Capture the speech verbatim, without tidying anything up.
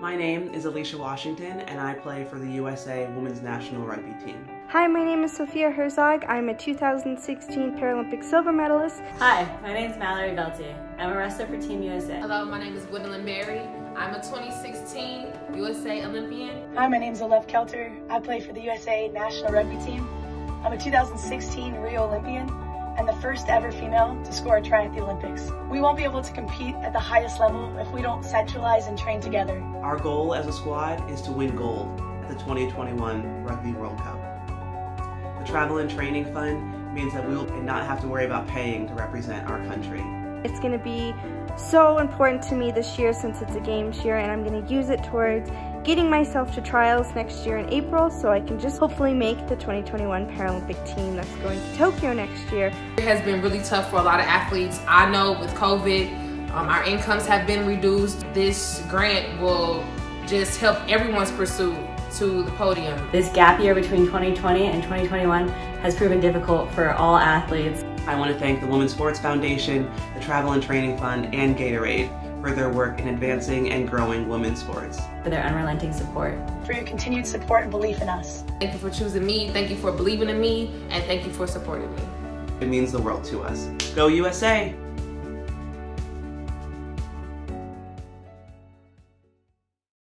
My name is Alicia Washington, and I play for the U S A Women's National Rugby Team. Hi, my name is Sophia Herzog. I'm a two thousand sixteen Paralympic silver medalist. Hi, my name is Mallory Velty. I'm a wrestler for Team U S A. Hello, my name is Gwendolyn Berry. I'm a twenty sixteen U S A Olympian. Hi, my name is Aleph Kelter. I play for the U S A National Rugby Team. I'm a two thousand sixteen Rio Olympian and the first ever female to score a try at the Olympics. We won't be able to compete at the highest level if we don't centralize and train together. Our goal as a squad is to win gold at the twenty twenty-one Rugby World Cup. The Travel and Training Fund means that we will not have to worry about paying to represent our country. It's going to be so important to me this year since it's a games year, and I'm going to use it towards getting myself to trials next year in April so I can just hopefully make the twenty twenty-one Paralympic team that's going to Tokyo next year. It has been really tough for a lot of athletes. I know with COVID, um, our incomes have been reduced. This grant will just help everyone's pursuit to the podium. This gap year between twenty twenty and twenty twenty-one has proven difficult for all athletes. I want to thank the Women's Sports Foundation, the Travel and Training Fund, and Gatorade for their work in advancing and growing women's sports. For their unrelenting support. For your continued support and belief in us. Thank you for choosing me, thank you for believing in me, and thank you for supporting me. It means the world to us. Go U S A!